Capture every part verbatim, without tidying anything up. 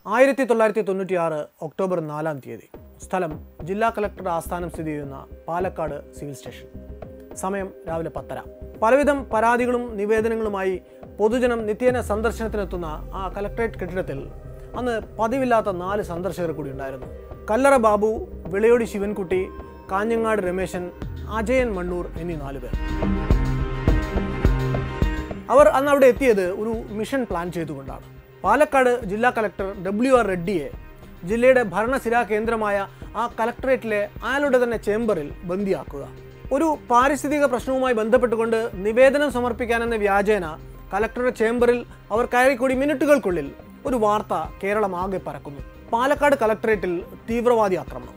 ആയിരത്തി തൊള്ളായിരത്തി തൊണ്ണൂറ്റി ആറ് ഒക്ടോബർ നാലാം തീയതി. സ്ഥലം ജില്ലാ കളക്ടർ ആസ്ഥാനം സ്ഥിതി ചെയ്യുന്ന പാലക്കാട് സിവിൽ സ്റ്റേഷൻ. സമയം രാവിലെ പത്തര. പലവിധം പരാതികളും നിവേദനങ്ങളുമായി പൊതുജനം നിത്യേന സന്ദർശനത്തിനെത്തുന്ന ആ കളക്ടറേറ്റ് കെട്ടിടത്തിൽ അന്ന് പതിവില്ലാത്ത നാല് സന്ദർശകർ കൂടി ഉണ്ടായിരുന്നു. കല്ലറ ബാബു, വിളയോടി ശിവൻകുട്ടി, കാഞ്ഞങ്ങാട് രമേശൻ, അജയൻ മണ്ണൂർ എന്നീ നാലുപേർ. അവർ അന്ന് അവിടെ എത്തിയത് ഒരു മിഷൻ പ്ലാൻ ചെയ്തുകൊണ്ടാണ്. പാലക്കാട് ജില്ലാ കളക്ടർ ഡബ്ല്യു ആർ റെഡ്ഡിയെ ജില്ലയുടെ ഭരണസിരാ കേന്ദ്രമായ ആ കളക്ടറേറ്റിലെ അയാളുടെ തന്നെ ചേംബറിൽ ബന്ദിയാക്കുക. ഒരു പാരിസ്ഥിതിക പ്രശ്നവുമായി ബന്ധപ്പെട്ടുകൊണ്ട് നിവേദനം സമർപ്പിക്കാനെന്ന വ്യാജേന കളക്ടറുടെ ചേംബറിൽ അവർ കയറിക്കൂടി മിനിറ്റുകൾക്കുള്ളിൽ ഒരു വാർത്ത കേരളം ആകെ പരക്കുന്നു. പാലക്കാട് കളക്ടറേറ്റിൽ തീവ്രവാദി ആക്രമണം.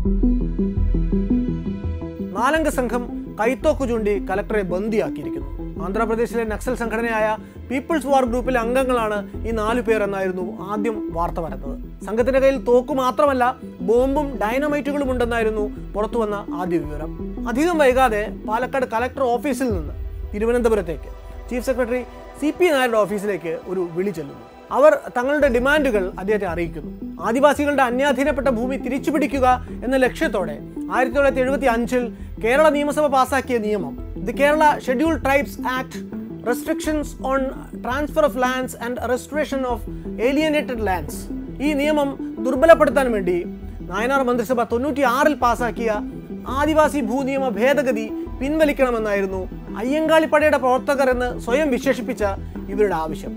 നാലംഗ സംഘം കൈത്തോക്ക് ചൂണ്ടി കളക്ടറെ ബന്ദിയാക്കിയിരിക്കുന്നു. ആന്ധ്രാപ്രദേശിലെ നക്സൽ സംഘടനയായ പീപ്പിൾസ് വാർ ഗ്രൂപ്പിലെ അംഗങ്ങളാണ് ഈ നാലു പേർ എന്നായിരുന്നു ആദ്യം വാർത്ത വരുന്നത്. സംഘത്തിന്റെ കയ്യിൽ തോക്ക് മാത്രമല്ല ബോംബും ഡൈനമൈറ്റുകളും ഉണ്ടെന്നായിരുന്നു പുറത്തുവന്ന ആദ്യ വിവരം. അധികം വൈകാതെ പാലക്കാട് കളക്ടർ ഓഫീസിൽ നിന്ന് തിരുവനന്തപുരത്തേക്ക് ചീഫ് സെക്രട്ടറി സി പി നായരുടെ ഓഫീസിലേക്ക് ഒരു വിളി ചെല്ലുന്നു. അവർ തങ്ങളുടെ ഡിമാൻഡുകൾ അദ്ദേഹത്തെ അറിയിക്കുന്നു. ആദിവാസികളുടെ അന്യാധീനപ്പെട്ട ഭൂമി തിരിച്ചുപിടിക്കുക എന്ന ലക്ഷ്യത്തോടെ ആയിരത്തി തൊള്ളായിരത്തി എഴുപത്തി അഞ്ചിൽ കേരള നിയമസഭ പാസാക്കിയ നിയമം the Kerala scheduled tribes act, restrictions on transfer of lands and restoration of alienated lands, ഈ നിയമം ദുർബലപ്പെടുത്താൻ വേണ്ടി നായനാർ മന്ത്രിസഭ തൊണ്ണൂറ്റി ആറിൽ പാസാക്കിയ ആദിവാസി ഭൂനിയമ ഭേദഗതി പിൻവലിക്കണമെന്നായിരുന്നു അയ്യങ്കാളിപ്പടയുടെ പ്രവർത്തകർ എന്ന് സ്വയം വിശേഷിപ്പിച്ച ഇവരുടെ ആവശ്യം.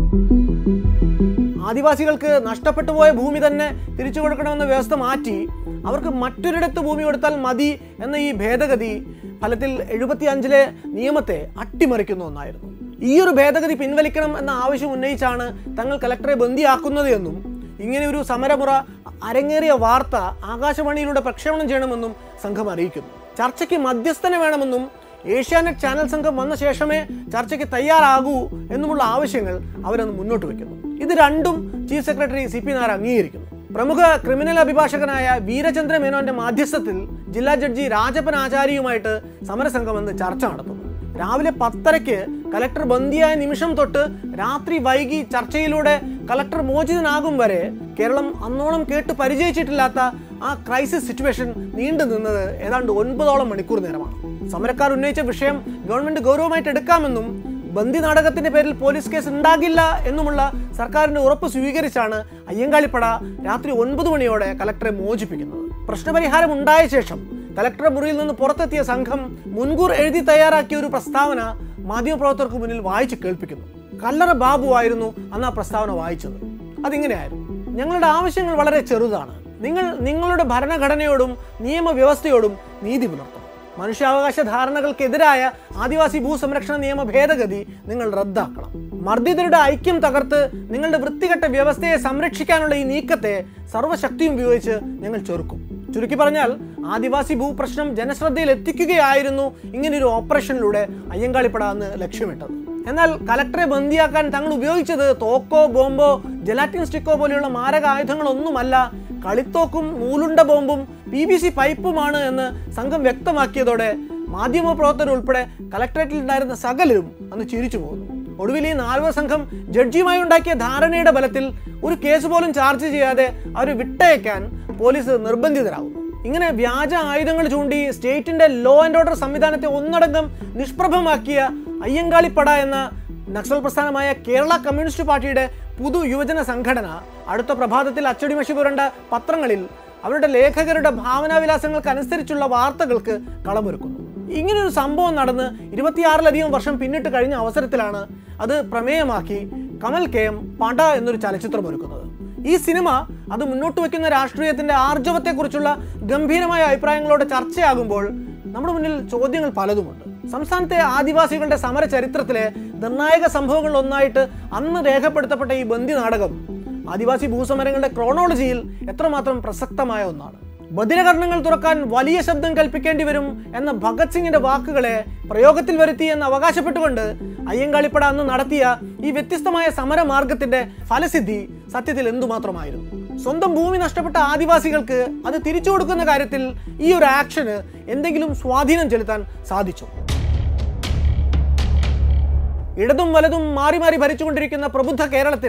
ആദിവാസികൾക്ക് നഷ്ടപ്പെട്ടു പോയ ഭൂമി തന്നെ തിരിച്ചു കൊടുക്കണമെന്ന വ്യവസ്ഥ മാറ്റി അവർക്ക് മറ്റൊരിടത്ത് ഭൂമി കൊടുത്താൽ മതി എന്ന ഈ ഭേദഗതി ഫലത്തിൽ എഴുപത്തി അഞ്ചിലെ നിയമത്തെ അട്ടിമറിക്കുന്ന ഒന്നായിരുന്നു. ഈ ഒരു ഭേദഗതി പിൻവലിക്കണം എന്ന ആവശ്യം ഉന്നയിച്ചാണ് തങ്ങൾ കലക്ടറെ ബന്ദിയാക്കുന്നത് എന്നും ഇങ്ങനെ ഒരു സമരമുറ അരങ്ങേറിയ വാർത്ത ആകാശവാണിയിലൂടെ പ്രക്ഷേപണം ചെയ്യണമെന്നും സംഘം അറിയിക്കുന്നു. ചർച്ചയ്ക്ക് മധ്യസ്ഥനെ വേണമെന്നും ഏഷ്യാനെറ്റ് ചാനൽ സംഘം വന്ന ശേഷമേ ചർച്ചയ്ക്ക് തയ്യാറാകൂ എന്നുമുള്ള ആവശ്യങ്ങൾ അവരന്ന് മുന്നോട്ട് വയ്ക്കുന്നു. ഇത് രണ്ടും chief secretary C P Nair അംഗീകരിക്കുന്നു. പ്രമുഖ ക്രിമിനൽ അഭിഭാഷകനായ വീരചന്ദ്ര മേനോന്റെ മാധ്യസ്ഥത്തിൽ ജില്ലാ ജഡ്ജി രാജപ്പൻ ആചാര്യയുമായിട്ട് സമരസംഘം എന്ന് ചർച്ച നടത്തുന്നു. രാവിലെ പത്തരയ്ക്ക് കലക്ടർ ബന്ദിയായ നിമിഷം തൊട്ട് രാത്രി വൈകി ചർച്ചയിലൂടെ കലക്ടർ മോചിതനാകും വരെ കേരളം അന്നോളം കേട്ട് പരിചയിച്ചിട്ടില്ലാത്ത ആ ക്രൈസിസ് സിറ്റുവേഷൻ നീണ്ടു നിന്നത് ഏതാണ്ട് ഒൻപതോളം മണിക്കൂർ നേരമാണ്. സമരക്കാർ ഉന്നയിച്ച വിഷയം ഗവൺമെന്റ് ഗൗരവമായിട്ട് എടുക്കാമെന്നും ബന്ദി നാടകത്തിന്റെ പേരിൽ പോലീസ് കേസ് ഉണ്ടാകില്ല എന്നുമുള്ള സർക്കാരിന്റെ ഉറപ്പ് സ്വീകരിച്ചാണ് അയ്യങ്കാളിപ്പട രാത്രി ഒൻപത് മണിയോടെ കലക്ടറെ മോചിപ്പിക്കുന്നത്. പ്രശ്നപരിഹാരം ഉണ്ടായ ശേഷം കലക്ടറുടെ മുറിയിൽ നിന്ന് പുറത്തെത്തിയ സംഘം മുൻകൂർ എഴുതി തയ്യാറാക്കിയ ഒരു പ്രസ്താവന മാധ്യമപ്രവർത്തകർക്ക് മുന്നിൽ വായിച്ച് കേൾപ്പിക്കുന്നു. കല്ലറ ബാബു ആയിരുന്നു അന്ന് ആ പ്രസ്താവന വായിച്ചത്. അതിങ്ങനെയായിരുന്നു: ഞങ്ങളുടെ ആവശ്യങ്ങൾ വളരെ ചെറുതാണ്. നിങ്ങൾ നിങ്ങളുടെ ഭരണഘടനയോടും നിയമവ്യവസ്ഥയോടും നീതി പുലർത്തണം. മനുഷ്യാവകാശ ധാരണകൾക്കെതിരായ ആദിവാസി ഭൂസംരക്ഷണ നിയമ ഭേദഗതി നിങ്ങൾ റദ്ദാക്കണം. മർദ്ദിതരുടെ ഐക്യം തകർത്ത് നിങ്ങളുടെ വൃത്തികെട്ട വ്യവസ്ഥയെ സംരക്ഷിക്കാനുള്ള ഈ നീക്കത്തെ സർവ്വശക്തിയും ഉപയോഗിച്ച് ഞങ്ങൾ ചെറുക്കും. ചുരുക്കി പറഞ്ഞാൽ ആദിവാസി ഭൂപ്രശ്നം ജനശ്രദ്ധയിൽ എത്തിക്കുകയായിരുന്നു ഇങ്ങനെയൊരു ഓപ്പറേഷനിലൂടെ അയ്യങ്കാളിപ്പട അന്ന് ലക്ഷ്യമിട്ടത്. എന്നാൽ കലക്ടറെ ബന്ദിയാക്കാൻ തങ്ങൾ ഉപയോഗിച്ചത് തോക്കോ ബോംബോ ജലാറ്റിൻ സ്റ്റിക്കോ പോലെയുള്ള മാരക ആയുധങ്ങളൊന്നുമല്ല, കളിത്തോക്കും നൂലുണ്ട ബോംബും പി വി സി പൈപ്പുമാണ് എന്ന് സംഘം വ്യക്തമാക്കിയതോടെ മാധ്യമപ്രവർത്തകർ ഉൾപ്പെടെ കലക്ടറേറ്റിൽ ഉണ്ടായിരുന്ന സകലരും അന്ന് ചിരിച്ചു പോകുന്നു. ഒടുവിൽ ഈ നാൽവർ സംഘം ജഡ്ജിയുമായി ഉണ്ടാക്കിയ ധാരണയുടെ ബലത്തിൽ ഒരു കേസ് പോലും ചാർജ് ചെയ്യാതെ അവരെ വിട്ടയക്കാൻ പോലീസ് നിർബന്ധിതരാകുന്നു. ഇങ്ങനെ വ്യാജ ആയുധങ്ങൾ ചൂണ്ടി സ്റ്റേറ്റിന്റെ ലോ ആൻഡ് ഓർഡർ സംവിധാനത്തെ ഒന്നടങ്കം നിഷ്പ്രഭമാക്കിയ അയ്യങ്കാളിപ്പട എന്ന നക്സൽ പ്രസ്ഥാനമായ കേരള കമ്മ്യൂണിസ്റ്റ് പാർട്ടിയുടെ പുതു യുവജന സംഘടന അടുത്ത പ്രഭാതത്തിൽ അച്ചടിമഷി പുരണ്ട പത്രങ്ങളിൽ അവരുടെ ലേഖകരുടെ ഭാവനാവിലാസങ്ങൾക്ക് അനുസരിച്ചുള്ള വാർത്തകൾക്ക് കളമൊരുക്കുന്നു. ഇങ്ങനൊരു സംഭവം നടന്ന് ഇരുപത്തിയാറിലധികം വർഷം പിന്നിട്ട് കഴിഞ്ഞ അവസരത്തിലാണ് അത് പ്രമേയമാക്കി കമൽ കെ എം പട എന്നൊരു ചലച്ചിത്രം ഒരുക്കുന്നത്. ഈ സിനിമ അത് മുന്നോട്ട് വയ്ക്കുന്ന രാഷ്ട്രീയത്തിന്റെ ആർജവത്തെക്കുറിച്ചുള്ള ഗംഭീരമായ അഭിപ്രായങ്ങളോടെ ചർച്ചയാകുമ്പോൾ നമ്മുടെ മുന്നിൽ ചോദ്യങ്ങൾ പലതുമുണ്ട്. സംസ്ഥാനത്തെ ആദിവാസികളുടെ സമര ചരിത്രത്തിലെ നിർണായക സംഭവങ്ങളിൽ ഒന്നായിട്ട് അന്ന് രേഖപ്പെടുത്തപ്പെട്ട ഈ ബന്ദി നാടകം ആദിവാസി ഭൂസമരങ്ങളുടെ ക്രോണോളജിയിൽ എത്രമാത്രം പ്രസക്തമായ ഒന്നാണ്. ബദിരകർണങ്ങൾ തുറക്കാൻ വലിയ ശബ്ദം കൽപ്പിക്കേണ്ടി വരും എന്ന ഭഗത് സിംഗിന്റെ വാക്കുകളെ പ്രയോഗത്തിൽ വരുത്തി എന്ന് അവകാശപ്പെട്ടുകൊണ്ട് അയ്യങ്കാളിപ്പട അന്ന് നടത്തിയ ഈ വ്യത്യസ്തമായ സമരമാർഗത്തിന്റെ ഫലസിദ്ധി സത്യത്തിൽ എന്തുമാത്രമായിരുന്നു. സ്വന്തം ഭൂമി നഷ്ടപ്പെട്ട ആദിവാസികൾക്ക് അത് തിരിച്ചു കൊടുക്കുന്ന കാര്യത്തിൽ ഈ ഒരു ആക്ഷന് എന്തെങ്കിലും സ്വാധീനം ചെലുത്താൻ സാധിച്ചു? ഇടതും വലതും മാറി മാറി ഭരിച്ചുകൊണ്ടിരിക്കുന്ന പ്രബുദ്ധ കേരളത്തിൽ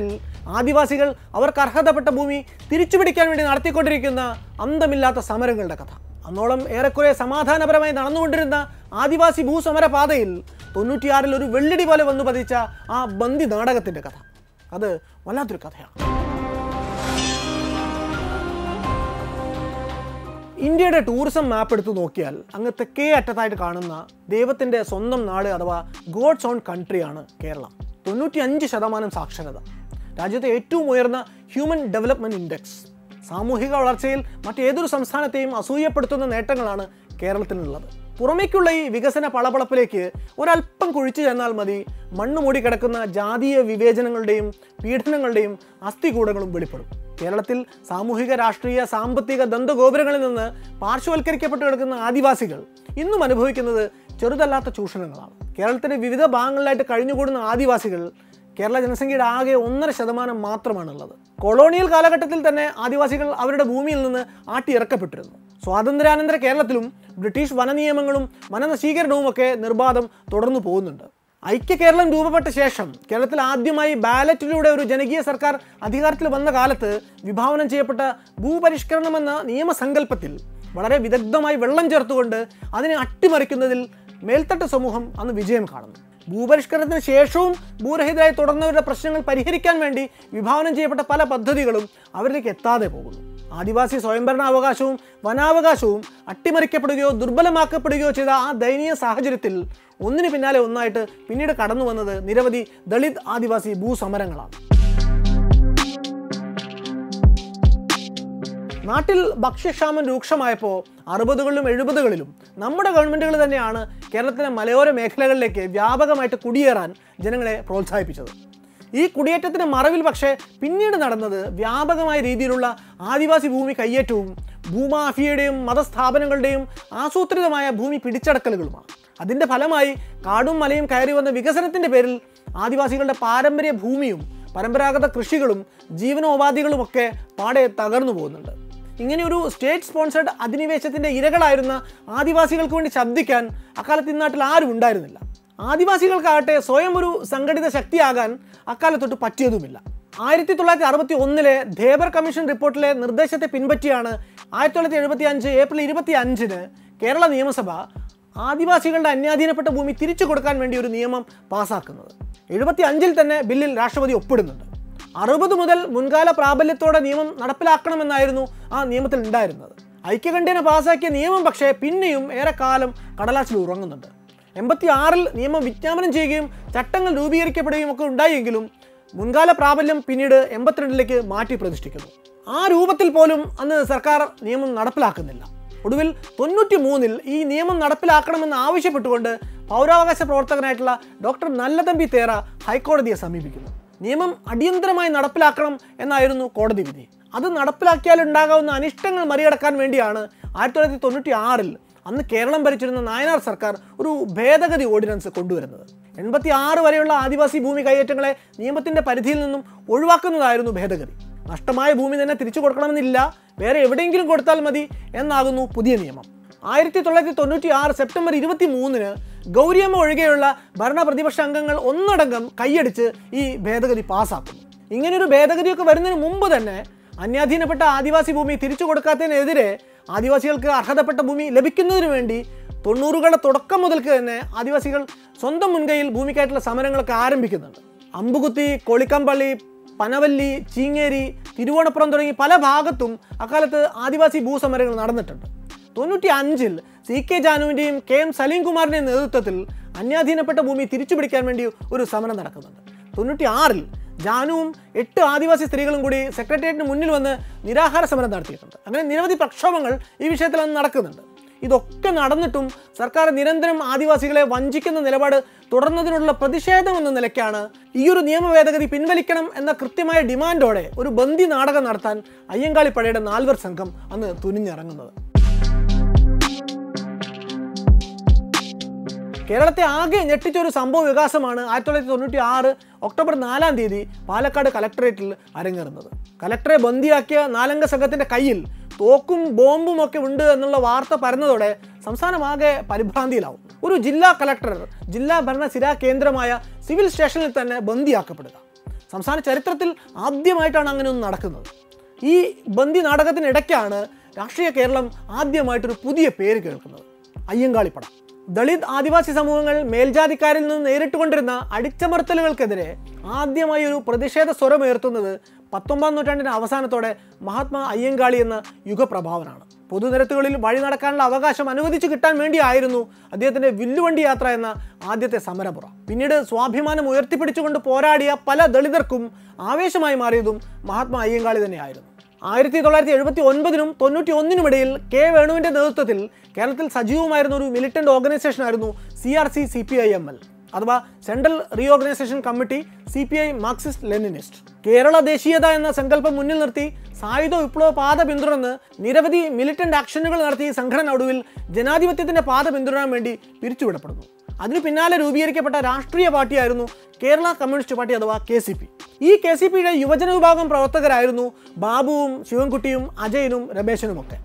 ആദിവാസികൾ അവർക്ക് അർഹതപ്പെട്ട ഭൂമി തിരിച്ചുപിടിക്കാൻ വേണ്ടി നടത്തിക്കൊണ്ടിരിക്കുന്ന അന്തമില്ലാത്ത സമരങ്ങളുടെ കഥ. അന്നോളം ഏറെക്കുറെ സമാധാനപരമായി നടന്നുകൊണ്ടിരുന്ന ആദിവാസി ഭൂസമര പാതയിൽ തൊണ്ണൂറ്റിയാറിൽ ഒരു വെള്ളിടി പോലെ വന്നു പതിച്ച ആ ബന്ദി നാടകത്തിൻ്റെ കഥ, അത് വല്ലാത്തൊരു കഥയാണ്. ഇന്ത്യയുടെ ടൂറിസം മാപ്പ് എടുത്തു നോക്കിയാൽ അങ്ങ് തെക്കേ അറ്റത്തായിട്ട് കാണുന്ന ദൈവത്തിൻ്റെ സ്വന്തം നാട് അഥവാ ഗോഡ്സ് ഓൺ കൺട്രിയാണ് കേരളം. തൊണ്ണൂറ്റി അഞ്ച് ശതമാനം സാക്ഷരത, രാജ്യത്തെ ഏറ്റവും ഉയർന്ന ഹ്യൂമൻ ഡെവലപ്മെൻറ്റ് ഇൻഡെക്സ്, സാമൂഹിക വളർച്ചയിൽ മറ്റേതൊരു സംസ്ഥാനത്തെയും അസൂയപ്പെടുത്തുന്ന നേട്ടങ്ങളാണ് കേരളത്തിനുള്ളത്. പുറമേക്കുള്ള ഈ വികസന പളപളപ്പിലേക്ക് ഒരല്പം കുഴിച്ചു ചെന്നാൽ മതി, മണ്ണ് മൂടി കിടക്കുന്ന ജാതീയ വിവേചനങ്ങളുടെയും പീഡനങ്ങളുടെയും അസ്ഥികൂടങ്ങളും വെളിപ്പെടും. കേരളത്തിൽ സാമൂഹിക രാഷ്ട്രീയ സാമ്പത്തിക ദന്തഗോപുരങ്ങളിൽ നിന്ന് പാർശ്വവൽക്കരിക്കപ്പെട്ട് കിടക്കുന്ന ആദിവാസികൾ ഇന്നും അനുഭവിക്കുന്നത് ചെറുതല്ലാത്ത ചൂഷണങ്ങളാണ്. കേരളത്തിൻ്റെ വിവിധ ഭാഗങ്ങളിലായിട്ട് കഴിഞ്ഞുകൂടുന്ന ആദിവാസികൾ കേരള ജനസംഖ്യയുടെ ആകെ ഒന്നര ശതമാനം മാത്രമാണുള്ളത്. കൊളോണിയൽ കാലഘട്ടത്തിൽ തന്നെ ആദിവാസികൾ അവരുടെ ഭൂമിയിൽ നിന്ന് ആട്ടിയിറക്കപ്പെട്ടിരുന്നു. സ്വാതന്ത്ര്യാനന്തര കേരളത്തിലും ബ്രിട്ടീഷ് വനനിയമങ്ങളും വനനശീകരണവും ഒക്കെ നിർബാധം തുടർന്നു പോകുന്നുണ്ട്. ഐക്യ കേരളം രൂപപ്പെട്ട ശേഷം കേരളത്തിൽ ആദ്യമായി ബാലറ്റിലൂടെ ഒരു ജനകീയ സർക്കാർ അധികാരത്തിൽ വന്ന കാലത്ത് വിഭാവനം ചെയ്യപ്പെട്ട ഭൂപരിഷ്കരണമെന്ന നിയമസങ്കല്പത്തിൽ വളരെ വിദഗ്ധമായി വെള്ളം ചേർത്തുകൊണ്ട് അതിനെ അട്ടിമറിക്കുന്നതിൽ മേൽത്തട്ട് സമൂഹം അന്ന് വിജയം കാണുന്നു. ഭൂപരിഷ്കരണത്തിന് ശേഷവും ഭൂരഹിതരായി തുടർന്നവരുടെ പ്രശ്നങ്ങൾ പരിഹരിക്കാൻ വേണ്ടി വിഭാവനം ചെയ്യപ്പെട്ട പല പദ്ധതികളും അവരിലേക്ക് എത്താതെ പോകുന്നു. ആദിവാസി സ്വയംഭരണാവകാശവും വനാവകാശവും അട്ടിമറിക്കപ്പെടുകയോ ദുർബലമാക്കപ്പെടുകയോ ചെയ്ത ആ ദയനീയ സാഹചര്യത്തിൽ ഒന്നിന് പിന്നാലെ ഒന്നായിട്ട് പിന്നീട് കടന്നു വന്നത് നിരവധി ദളിത് ആദിവാസി ഭൂസമരങ്ങളാണ്. നാട്ടിൽ ഭക്ഷ്യക്ഷാമം രൂക്ഷമായപ്പോൾ അറുപതുകളിലും എഴുപതുകളിലും നമ്മുടെ ഗവൺമെൻറ്റുകൾ തന്നെയാണ് കേരളത്തിലെ മലയോര മേഖലകളിലേക്ക് വ്യാപകമായിട്ട് കുടിയേറാൻ ജനങ്ങളെ പ്രോത്സാഹിപ്പിച്ചത്. ഈ കുടിയേറ്റത്തിന് മറവിൽ പക്ഷേ പിന്നീട് നടന്നത് വ്യാപകമായ രീതിയിലുള്ള ആദിവാസി ഭൂമി കയ്യേറ്റവും ഭൂമാഫിയയുടെയും മതസ്ഥാപനങ്ങളുടെയും ആസൂത്രിതമായ ഭൂമി പിടിച്ചടക്കലുകളുമാണ്. അതിൻ്റെ ഫലമായി കാടും മലയും കയറി വന്ന വികസനത്തിൻ്റെ പേരിൽ ആദിവാസികളുടെ പാരമ്പര്യ ഭൂമിയും പരമ്പരാഗത കൃഷികളും ജീവനോപാധികളുമൊക്കെ പാടെ തകർന്നു പോകുന്നുണ്ട്. ഇങ്ങനെയൊരു സ്റ്റേറ്റ് സ്പോൺസേഡ് അധിനിവേശത്തിൻ്റെ ഇരകളായിരുന്ന ആദിവാസികൾക്ക് വേണ്ടി ശബ്ദിക്കാൻ അക്കാലത്ത് ഇന്നാട്ടിൽ ആരും ഉണ്ടായിരുന്നില്ല. ആദിവാസികൾക്കാകട്ടെ സ്വയം ഒരു സംഘടിത ശക്തിയാകാൻ അക്കാലത്തൊട്ട് പറ്റിയതുമില്ല. ആയിരത്തി തൊള്ളായിരത്തി അറുപത്തി ഒന്നിലെ ധേബർ കമ്മീഷൻ റിപ്പോർട്ടിലെ നിർദ്ദേശത്തെ പിൻപറ്റിയാണ് ആയിരത്തി തൊള്ളായിരത്തി എഴുപത്തി അഞ്ച് ഏപ്രിൽ ഇരുപത്തി അഞ്ചിന് കേരള നിയമസഭ ആദിവാസികളുടെ അന്യാധീനപ്പെട്ട ഭൂമി തിരിച്ചു കൊടുക്കാൻ വേണ്ടി ഒരു നിയമം പാസ്സാക്കുന്നത്. എഴുപത്തി അഞ്ചിൽ തന്നെ ബില്ലിൽ രാഷ്ട്രപതി ഒപ്പിടുന്നുണ്ട്. അറുപത് മുതൽ മുൻകാല പ്രാബല്യത്തോടെ നിയമം നടപ്പിലാക്കണമെന്നായിരുന്നു ആ നിയമത്തിൽ ഉണ്ടായിരുന്നത്. ഐക്യകണ്ഠേന പാസ്സാക്കിയ നിയമം പക്ഷേ പിന്നെയും ഏറെക്കാലം കടലാസിൽ ഉറങ്ങുന്നുണ്ട്. എൺപത്തി ആറിൽ നിയമം വിജ്ഞാപനം ചെയ്യുകയും ചട്ടങ്ങൾ രൂപീകരിക്കപ്പെടുകയും ഒക്കെ ഉണ്ടായെങ്കിലും മുൻകാല പ്രാബല്യം പിന്നീട് എൺപത്തിരണ്ടിലേക്ക് മാറ്റി പ്രതിഷ്ഠിക്കുന്നു. ആ രൂപത്തിൽ പോലും അന്ന് സർക്കാർ നിയമം നടപ്പിലാക്കുന്നില്ല. ഒടുവിൽ തൊണ്ണൂറ്റി മൂന്നിൽ ഈ നിയമം നടപ്പിലാക്കണമെന്ന് ആവശ്യപ്പെട്ടുകൊണ്ട് പൗരാവകാശ പ്രവർത്തകനായിട്ടുള്ള ഡോക്ടർ നല്ലതമ്പി തേറ ഹൈക്കോടതിയെ സമീപിക്കുന്നു. നിയമം അടിയന്തരമായി നടപ്പിലാക്കണം എന്നായിരുന്നു കോടതി വിധി. അത് നടപ്പിലാക്കിയാൽ ഉണ്ടാകാവുന്ന അനിഷ്ടങ്ങൾ മറികടക്കാൻ വേണ്ടിയാണ് ആയിരത്തി തൊള്ളായിരത്തി തൊണ്ണൂറ്റി ആറിൽ അന്ന് കേരളം ഭരിച്ചിരുന്ന നായനാർ സർക്കാർ ഒരു ഭേദഗതി ഓർഡിനൻസ് കൊണ്ടുവരുന്നത്. എൺപത്തി ആറ് വരെയുള്ള ആദിവാസി ഭൂമി കൈയേറ്റങ്ങളെ നിയമത്തിൻ്റെ പരിധിയിൽ നിന്നും ഒഴിവാക്കുന്നതായിരുന്നു ഭേദഗതി. നഷ്ടമായ ഭൂമി തന്നെ തിരിച്ചു കൊടുക്കണമെന്നില്ല, വേറെ എവിടെയെങ്കിലും കൊടുത്താൽ മതി എന്നാകുന്നു പുതിയ നിയമം. ആയിരത്തി തൊള്ളായിരത്തി തൊണ്ണൂറ്റി ആറ് സെപ്റ്റംബർ ഇരുപത്തി മൂന്നിന് ഗൗരിയമ്മ ഒഴികെയുള്ള ഭരണ പ്രതിപക്ഷ അംഗങ്ങൾ ഒന്നടങ്കം കൈയടിച്ച് ഈ ഭേദഗതി പാസ്സാക്കുന്നു. ഇങ്ങനെയൊരു ഭേദഗതിയൊക്കെ വരുന്നതിന് മുമ്പ് തന്നെ അന്യാധീനപ്പെട്ട ആദിവാസി ഭൂമി തിരിച്ചു കൊടുക്കാത്തതിനെതിരെ ആദിവാസികൾക്ക് അർഹതപ്പെട്ട ഭൂമി ലഭിക്കുന്നതിന് വേണ്ടി തൊണ്ണൂറുകളുടെ തുടക്കം മുതൽക്ക് തന്നെ ആദിവാസികൾ സ്വന്തം മുൻകൈയിൽ ഭൂമിക്കായിട്ടുള്ള സമരങ്ങളൊക്കെ ആരംഭിക്കുന്നുണ്ട്. അമ്പുകുത്തി, കോളിക്കമ്പള്ളി, പനവല്ലി, ചീങ്ങേരി, തിരുവോണപ്പുറം തുടങ്ങി പല ഭാഗത്തും അക്കാലത്ത് ആദിവാസി ഭൂസമരങ്ങൾ നടന്നിട്ടുണ്ട്. തൊണ്ണൂറ്റി അഞ്ചിൽ സി കെ ജാനുവിൻ്റെയും കെ എം സലീം കുമാറിൻ്റെയും നേതൃത്വത്തിൽ അന്യാധീനപ്പെട്ട ഭൂമി തിരിച്ചു പിടിക്കാൻ വേണ്ടി ഒരു സമരം നടക്കുന്നുണ്ട്. തൊണ്ണൂറ്റി ആറിൽ ജാനുവും എട്ട് ആദിവാസി സ്ത്രീകളും കൂടി സെക്രട്ടേറിയറ്റിന് മുന്നിൽ വന്ന് നിരാഹാര സമരം നടത്തിയിട്ടുണ്ട്. അങ്ങനെ നിരവധി പ്രക്ഷോഭങ്ങൾ ഈ വിഷയത്തിൽ അന്ന് നടക്കുന്നുണ്ട്. ഇതൊക്കെ നടന്നിട്ടും സർക്കാർ നിരന്തരം ആദിവാസികളെ വഞ്ചിക്കുന്ന നിലപാട് തുടർന്നതിനുള്ള പ്രതിഷേധം എന്ന നിലയ്ക്കാണ് ഈ ഒരു നിയമ ഭേദഗതി പിൻവലിക്കണം എന്ന കൃത്യമായ ഡിമാൻഡോടെ ഒരു ബന്ദി നാടകം നടത്താൻ അയ്യങ്കാളിപ്പടയുടെ നാൽവർ സംഘം അന്ന് തുനിഞ്ഞിറങ്ങുന്നത്. കേരളത്തെ ആകെ ഞെട്ടിച്ചൊരു സംഭവ വികാസമാണ് ആയിരത്തി തൊള്ളായിരത്തി തൊണ്ണൂറ്റി ആറ് ഒക്ടോബർ നാലാം തീയതി പാലക്കാട് കലക്ടറേറ്റിൽ അരങ്ങേറുന്നത്. കലക്ടറെ ബന്ദിയാക്കിയ നാലംഗ സംഘത്തിൻ്റെ കയ്യിൽ തോക്കും ബോംബും ഒക്കെ ഉണ്ട് എന്നുള്ള വാർത്ത പരന്നതോടെ സംസ്ഥാനമാകെ പരിഭ്രാന്തിയിലാവും. ഒരു ജില്ലാ കലക്ടർ ജില്ലാ ഭരണ സ്ഥിരാ കേന്ദ്രമായ സിവിൽ സ്റ്റേഷനിൽ തന്നെ ബന്ദിയാക്കപ്പെടുക, സംസ്ഥാന ചരിത്രത്തിൽ ആദ്യമായിട്ടാണ് അങ്ങനെ ഒന്ന് നടക്കുന്നത്. ഈ ബന്ദി നാടകത്തിനിടയ്ക്കാണ് രാഷ്ട്രീയ കേരളം ആദ്യമായിട്ടൊരു പുതിയ പേര് കേൾക്കുന്നത്, അയ്യങ്കാളിപ്പട. ദളിത് ആദിവാസി സമൂഹങ്ങൾ മേൽജാതിക്കാരിൽ നിന്ന് നേരിട്ടുകൊണ്ടിരുന്ന അടിച്ചമർത്തലുകൾക്കെതിരെ ആദ്യമായി ഒരു പ്രതിഷേധ സ്വരമുയർത്തുന്നത് പത്തൊമ്പതാം നൂറ്റാണ്ടിൻ്റെ അവസാനത്തോടെ മഹാത്മാ അയ്യങ്കാളി എന്ന യുഗപ്രഭാവനാണ്. പൊതുനിരത്തുകളിൽ വഴി നടക്കാനുള്ള അവകാശം അനുവദിച്ചു കിട്ടാൻ വേണ്ടിയായിരുന്നു അദ്ദേഹത്തിൻ്റെ വില്ലുവണ്ടി യാത്ര എന്ന ആദ്യത്തെ സമരമുറ. പിന്നീട് സ്വാഭിമാനം ഉയർത്തിപ്പിടിച്ചുകൊണ്ട് പോരാടിയ പല ദളിതർക്കും ആവേശമായി മാറിയതും മഹാത്മാ അയ്യങ്കാളി തന്നെയായിരുന്നു. ആയിരത്തി തൊള്ളായിരത്തി എഴുപത്തി ഒൻപതിനും തൊണ്ണൂറ്റി ഒന്നിനുമിടയിൽ കെ വേണുവിൻ്റെ നേതൃത്വത്തിൽ കേരളത്തിൽ സജീവമായിരുന്ന ഒരു മിലിറ്റന്റ് ഓർഗനൈസേഷനായിരുന്നു C R C C P I M L അഥവാ central reorganisation committee C P I Marxist Leninist. Kerala ദേശീയത എന്ന സങ്കല്പം മുന്നിൽ നിർത്തി സായുധ വിപ്ലവ പാത പിന്തുടർന്ന് നിരവധി മിലിറ്റന്റ് ആക്ഷനുകൾ നടത്തി സംഘടന ഒടുവിൽ ജനാധിപത്യത്തിൻ്റെ പാത പിന്തുടരാൻ വേണ്ടി പിരിച്ചുവിടപ്പെടുന്നു. അതിന് പിന്നാലെ രൂപീകരിക്കപ്പെട്ട രാഷ്ട്രീയ പാർട്ടിയായിരുന്നു കേരള കമ്മ്യൂണിസ്റ്റ് പാർട്ടി അഥവാ കെ സി പി. ഈ കെ സി പിയുടെ യുവജന വിഭാഗം പ്രവർത്തകരായിരുന്നു ബാബുവും ശിവൻകുട്ടിയും അജയനും രമേശനുമൊക്കെ.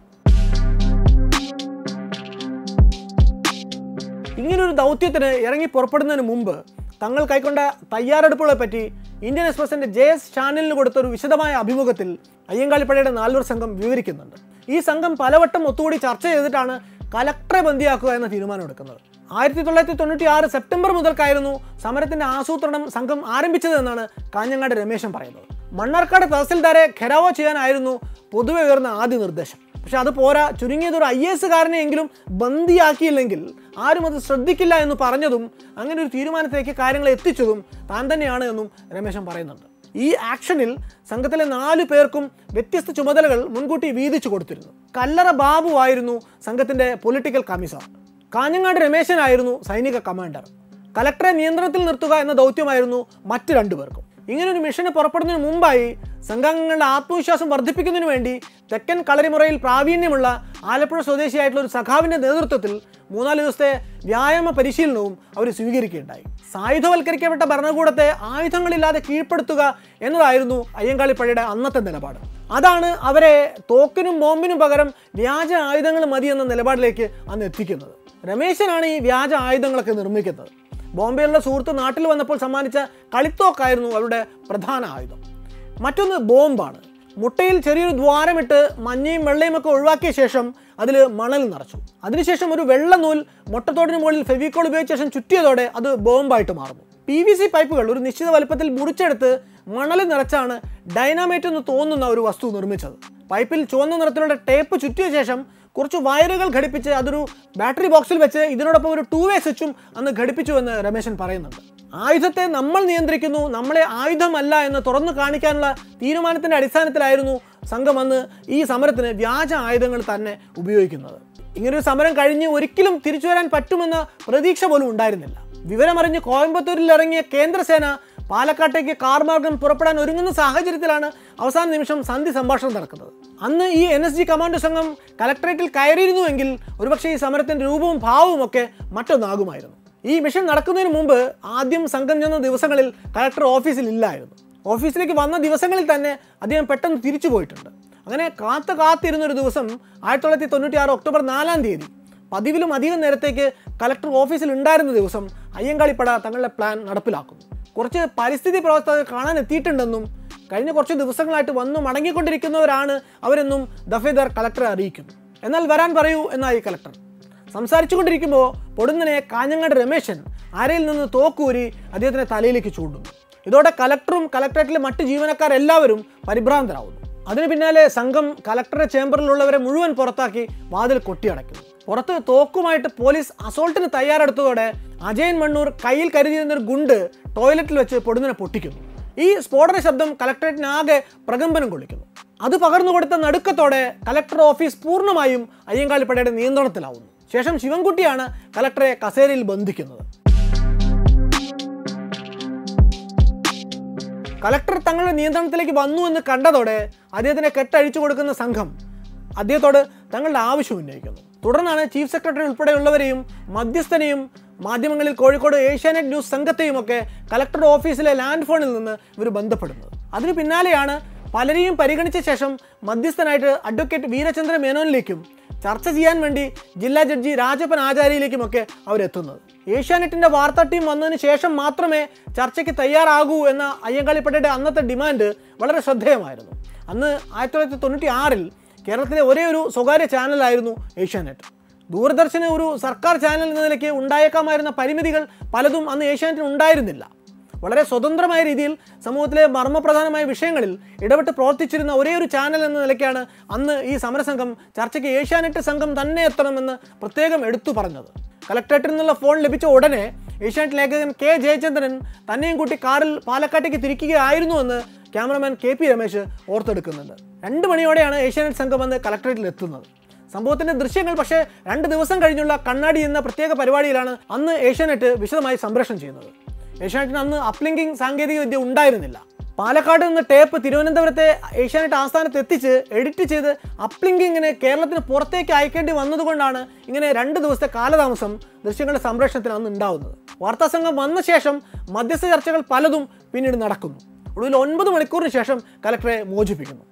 ഇങ്ങനൊരു ദൗത്യത്തിന് ഇറങ്ങി പുറപ്പെടുന്നതിന് മുമ്പ് തങ്ങൾ കൈക്കൊണ്ട തയ്യാറെടുപ്പുകളെ പറ്റി ഇന്ത്യൻ എക്സ്പ്രസിന്റെ ജെ എസ് ചാനലിന് കൊടുത്തൊരു വിശദമായ അഭിമുഖത്തിൽ അയ്യങ്കാളിപ്പടയുടെ നാൽവർ സംഘം വിവരിക്കുന്നുണ്ട്. ഈ സംഘം പലവട്ടം ഒത്തുകൂടി ചർച്ച ചെയ്തിട്ടാണ് കലക്ടറെ ബന്ദിയാക്കുക എന്ന തീരുമാനമെടുക്കുന്നത്. ആയിരത്തി തൊള്ളായിരത്തി തൊണ്ണൂറ്റി ആറ് സെപ്റ്റംബർ മുതൽക്കായിരുന്നു സമരത്തിന്റെ ആസൂത്രണം സംഘം ആരംഭിച്ചതെന്നാണ് കാഞ്ഞങ്ങാട് രമേശൻ പറയുന്നത്. മണ്ണാർക്കാട് തഹസിൽദാരെ ഘെരാവോ ചെയ്യാനായിരുന്നു പൊതുവെ ഉയർന്ന ആദ്യ നിർദ്ദേശം. പക്ഷെ അത് പോരാ, ചുരുങ്ങിയതൊരു ഐ എസ് കാരനെയെങ്കിലും ബന്ദിയാക്കിയില്ലെങ്കിൽ ആരും അത് ശ്രദ്ധിക്കില്ല എന്ന് പറഞ്ഞതും അങ്ങനെ ഒരു തീരുമാനത്തിലേക്ക് കാര്യങ്ങൾ എത്തിച്ചതും താൻ തന്നെയാണ് എന്നും രമേശൻ പറയുന്നുണ്ട്. ഈ ആക്ഷനിൽ സംഘത്തിലെ നാലു പേർക്കും വ്യത്യസ്ത ചുമതലകൾ മുൻകൂട്ടി വീതിച്ചു കൊടുത്തിരുന്നു. കല്ലറ ബാബു ആയിരുന്നു സംഘത്തിന്റെ പൊളിറ്റിക്കൽ കമ്മീഷണർ. കാഞ്ഞങ്ങാട് രമേശനായിരുന്നു സൈനിക കമാൻഡർ. കലക്ടറെ നിയന്ത്രണത്തിൽ നിർത്തുക എന്ന ദൗത്യമായിരുന്നു മറ്റു രണ്ടുപേർക്കും. ഇങ്ങനൊരു മിഷന് പുറപ്പെടുന്നതിന് മുമ്പായി സംഘാംഗങ്ങളുടെ ആത്മവിശ്വാസം വർദ്ധിപ്പിക്കുന്നതിന് വേണ്ടി തെക്കൻ കളരിമുറയിൽ പ്രാവീണ്യമുള്ള ആലപ്പുഴ സ്വദേശിയായിട്ടുള്ള ഒരു സഖാവിൻ്റെ നേതൃത്വത്തിൽ മൂന്നാല് ദിവസത്തെ വ്യായാമ പരിശീലനവും അവർ സ്വീകരിക്കുകയുണ്ടായി. സായുധവൽക്കരിക്കപ്പെട്ട ഭരണകൂടത്തെ ആയുധങ്ങളില്ലാതെ കീഴ്പ്പെടുത്തുക എന്നതായിരുന്നു അയ്യങ്കാളിപ്പടയുടെ അന്നത്തെ നിലപാട്. അതാണ് അവരെ തോക്കിനും ബോംബിനും പകരം വ്യാജ ആയുധങ്ങൾ മതി എന്ന നിലപാടിലേക്ക് അന്ന് എത്തിക്കുന്നത്. രമേശനാണ് ഈ വ്യാജ ആയുധങ്ങളൊക്കെ നിർമ്മിക്കുന്നത്. ബോംബെയിലുള്ള സുഹൃത്ത് നാട്ടിൽ വന്നപ്പോൾ സമ്മാനിച്ച കളിത്തോക്കായിരുന്നു അവരുടെ പ്രധാന ആയുധം. മറ്റൊന്ന് ബോംബാണ്. മുട്ടയിൽ ചെറിയൊരു ദ്വാരമിട്ട് മഞ്ഞയും വെള്ളയും ഒക്കെ ഒഴിവാക്കിയ ശേഷം അതിൽ മണൽ നിറച്ചു. അതിനുശേഷം ഒരു വെള്ള നൂൽ മുട്ടത്തോടിന് മുകളിൽ ഫെവിക്കോൾ ഉപയോഗിച്ച ശേഷം ചുറ്റിയതോടെ അത് ബോംബായിട്ട് മാറുന്നു. പി വി സി പൈപ്പുകൾ ഒരു നിശ്ചിത വലുപ്പത്തിൽ മുറിച്ചെടുത്ത് മണൽ നിറച്ചാണ് ഡൈനാമൈറ്റ് എന്ന് തോന്നുന്ന ഒരു വസ്തു നിർമ്മിച്ചത്. പൈപ്പിൽ ചുവന്ന നിറത്തിലുള്ള ടേപ്പ് ചുറ്റിയ ശേഷം കുറച്ച് വയറുകൾ ഘടിപ്പിച്ച് അതൊരു ബാറ്ററി ബോക്സിൽ വെച്ച് ഇതിനോടൊപ്പം ഒരു ടൂ വേ സ്വിച്ചും അന്ന് ഘടിപ്പിച്ചു എന്ന് രമേശൻ പറയുന്നുണ്ട്. ആയുധത്തെ നമ്മൾ നിയന്ത്രിക്കുന്നു, നമ്മളെ ആയുധമല്ല എന്ന് തുറന്നു കാണിക്കാനുള്ള തീരുമാനത്തിൻ്റെ അടിസ്ഥാനത്തിലായിരുന്നു സംഘം അന്ന് ഈ സമരത്തിന് വ്യാജ ആയുധങ്ങൾ തന്നെ ഉപയോഗിക്കുന്നത്. ഇങ്ങനൊരു സമരം കഴിഞ്ഞ് ഒരിക്കലും തിരിച്ചു വരാൻ പറ്റുമെന്ന പ്രതീക്ഷ പോലും ഉണ്ടായിരുന്നില്ല. വിവരമറിഞ്ഞ് കോയമ്പത്തൂരിൽ ഇറങ്ങിയ കേന്ദ്രസേന പാലക്കാട്ടേക്ക് കാർ മാർഗം പുറപ്പെടാൻ ഒരുങ്ങുന്ന സാഹചര്യത്തിലാണ് അവസാന നിമിഷം സന്ധി സംഭാഷണം നടക്കുന്നത്. അന്ന് ഈ എൻ എസ് ജി കമാൻഡോ സംഘം കലക്ടറേറ്റിൽ കയറിയിരുന്നുവെങ്കിൽ ഒരുപക്ഷെ ഈ സമരത്തിൻ്റെ രൂപവും ഭാവവും ഒക്കെ മറ്റൊന്നാകുമായിരുന്നു. ഈ മിഷൻ നടക്കുന്നതിന് മുമ്പ് ആദ്യം സംഘം ചെന്ന ദിവസങ്ങളിൽ കലക്ടർ ഓഫീസിൽ ഇല്ലായിരുന്നു. ഓഫീസിലേക്ക് വന്ന ദിവസങ്ങളിൽ തന്നെ അദ്ദേഹം പെട്ടെന്ന് തിരിച്ചു പോയിട്ടുണ്ട്. അങ്ങനെ കാത്ത് കാത്തിരുന്നൊരു ദിവസം ആയിരത്തി തൊള്ളായിരത്തി തൊണ്ണൂറ്റി ആറ് ഒക്ടോബർ നാലാം തീയതി പതിവിലും അധികം നേരത്തേക്ക് കലക്ടർ ഓഫീസിൽ ഉണ്ടായിരുന്ന ദിവസം അയ്യങ്കാളിപ്പട തങ്ങളുടെ പ്ലാൻ നടപ്പിലാക്കുന്നു. കുറച്ച് പരിസ്ഥിതി പ്രവർത്തകർ കാണാൻ എത്തിയിട്ടുണ്ടെന്നും കഴിഞ്ഞ കുറച്ച് ദിവസങ്ങളായിട്ട് വന്നു മടങ്ങിക്കൊണ്ടിരിക്കുന്നവരാണ് അവരെന്നും ദഫേദാർ കലക്ടറെ അറിയിക്കുന്നു. എന്നാൽ വരാൻ പറയൂ എന്നായി കലക്ടർ. സംസാരിച്ചു കൊണ്ടിരിക്കുമ്പോൾ പൊടുന്നനെ കാഞ്ഞങ്ങാട് രമേശൻ അരയിൽ നിന്ന് തോക്കൂരി അദ്ദേഹത്തിൻ്റെ തലയിലേക്ക് ചൂണ്ടുന്നു. ഇതോടെ കലക്ടറും കലക്ടറേറ്റിലെ മറ്റ് ജീവനക്കാരെല്ലാവരും പരിഭ്രാന്തരാകുന്നു. അതിന് പിന്നാലെ സംഘം കലക്ടറുടെ ചേംബറിലുള്ളവരെ മുഴുവൻ പുറത്താക്കി വാതിൽ കൊട്ടിയടയ്ക്കുന്നു. പുറത്ത് തോക്കുമായിട്ട് പോലീസ് അസോൾട്ടിന് തയ്യാറെടുത്തതോടെ അജയൻ മണ്ണൂർ കയ്യിൽ കരുതിയിരുന്നൊരു ഗുണ്ട് ടോയ്ലറ്റിൽ വെച്ച് പൊടുന്നനെ പൊട്ടിക്കുന്നു. ഈ സ്ഫോടന ശബ്ദം കലക്ടറേറ്റിനാകെ പ്രകമ്പനം കൊള്ളിക്കുന്നു. അത് പകർന്നു കൊടുത്ത നടുക്കത്തോടെ കലക്ടർ ഓഫീസ് പൂർണ്ണമായും അയ്യങ്കാളിപ്പടയുടെ നിയന്ത്രണത്തിലാവുന്നു. ശേഷം ശിവൻകുട്ടിയാണ് കലക്ടറെ കസേരയിൽ ബന്ധിക്കുന്നത്. കലക്ടർ തങ്ങളുടെ നിയന്ത്രണത്തിലേക്ക് വന്നു എന്ന് കണ്ടതോടെ അദ്ദേഹത്തിനെ കെട്ടഴിച്ചു കൊടുക്കുന്ന സംഘം അദ്ദേഹത്തോട് തങ്ങളുടെ ആവശ്യം ഉന്നയിക്കുന്നു. തുടർന്നാണ് ചീഫ് സെക്രട്ടറി ഉൾപ്പെടെയുള്ളവരെയും മധ്യസ്ഥനെയും മാധ്യമങ്ങളിൽ കോഴിക്കോട് ഏഷ്യാനെറ്റ് ന്യൂസ് സംഘത്തെയും ഒക്കെ കലക്ടർ ഓഫീസിലെ ലാൻഡ് ഫോണിൽ നിന്ന് ഇവർ ബന്ധപ്പെടുന്നത്. അതിന് പിന്നാലെയാണ് പലരെയും പരിഗണിച്ച ശേഷം മധ്യസ്ഥനായിട്ട് അഡ്വക്കേറ്റ് വീരചന്ദ്ര മേനോനിലേക്കും ചർച്ച ചെയ്യാൻ വേണ്ടി ജില്ലാ ജഡ്ജി രാജപ്പൻ ആചാര്യയിലേക്കുമൊക്കെ അവരെത്തുന്നത്. ഏഷ്യാനെറ്റിൻ്റെ വാർത്താ ടീം വന്നതിന് ശേഷം മാത്രമേ ചർച്ചയ്ക്ക് തയ്യാറാകൂ എന്ന അയ്യങ്കാളിപ്പടയുടെ അന്നത്തെ ഡിമാൻഡ് വളരെ ശ്രദ്ധേയമായിരുന്നു. അന്ന് ആയിരത്തി തൊള്ളായിരത്തി തൊണ്ണൂറ്റി ആറിൽ കേരളത്തിലെ ഒരേ ഒരു സ്വകാര്യ ചാനലായിരുന്നു ഏഷ്യാനെറ്റ്. ദൂരദർശന് ഒരു സർക്കാർ ചാനൽ എന്ന നിലയ്ക്ക് ഉണ്ടായേക്കാമായിരുന്ന പരിമിതികൾ പലതും അന്ന് ഏഷ്യാനെറ്റിന് ഉണ്ടായിരുന്നില്ല. വളരെ സ്വതന്ത്രമായ രീതിയിൽ സമൂഹത്തിലെ മർമ്മപ്രധാനമായ വിഷയങ്ങളിൽ ഇടപെട്ട് പ്രവർത്തിച്ചിരുന്ന ഒരേ ഒരു ചാനൽ എന്ന നിലയ്ക്കാണ് അന്ന് ഈ സമരസംഘം ചർച്ചയ്ക്ക് ഏഷ്യാനെറ്റ് സംഘം തന്നെ എത്തണമെന്ന് പ്രത്യേകം എടുത്തു പറഞ്ഞത്. കലക്ട്രേറ്റിൽ നിന്നുള്ള ഫോൺ ലഭിച്ച ഉടനെ ഏഷ്യാനെറ്റ് ലേഖകൻ കെ ജയചന്ദ്രൻ തന്നെയും കൂട്ടി കാറിൽ പാലക്കാട്ടേക്ക് തിരിക്കുകയായിരുന്നുവെന്ന് ക്യാമറമാൻ കെ പി രമേശ് ഓർത്തെടുക്കുന്നുണ്ട്. രണ്ട് മണിയോടെയാണ് ഏഷ്യാനെറ്റ് സംഘം വന്ന് കലക്ട്രേറ്റിൽ എത്തുന്നത്. സംഭവത്തിൻ്റെ ദൃശ്യങ്ങൾ പക്ഷേ രണ്ട് ദിവസം കഴിഞ്ഞുള്ള കണ്ണാടി എന്ന പ്രത്യേക പരിപാടിയിലാണ് അന്ന് ഏഷ്യാനെറ്റ് വിശദമായി സംപ്രേഷണം ചെയ്യുന്നത്. ഏഷ്യാനെറ്റിന് അന്ന് അപ്ലിങ്കിങ് സാങ്കേതിക വിദ്യ ഉണ്ടായിരുന്നില്ല. പാലക്കാട് നിന്ന് ടേപ്പ് തിരുവനന്തപുരത്തെ ഏഷ്യാനെറ്റ് ആസ്ഥാനത്ത് എത്തിച്ച് എഡിറ്റ് ചെയ്ത് അപ്ലിങ്കിങ്ങിന് കേരളത്തിന് പുറത്തേക്ക് അയക്കേണ്ടി വന്നതുകൊണ്ടാണ് ഇങ്ങനെ രണ്ട് ദിവസത്തെ കാലതാമസം ദൃശ്യങ്ങളുടെ സംപ്രേഷണത്തിന് അന്ന് ഉണ്ടാവുന്നത്. വാർത്താസംഘം വന്ന ശേഷം മധ്യസ്ഥ ചർച്ചകൾ പലതും പിന്നീട് നടക്കുന്നു. ഒടുവിൽ ഒൻപത് മണിക്കൂറിന് ശേഷം കലക്ടറെ മോചിപ്പിക്കുന്നു.